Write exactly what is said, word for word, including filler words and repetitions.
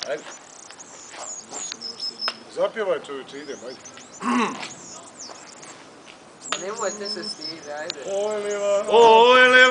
Ajde. Zapjevaj čovječe, idemo, ajde. Nemojte se stidi, ajde. Oj, Lila. Oj, Lila.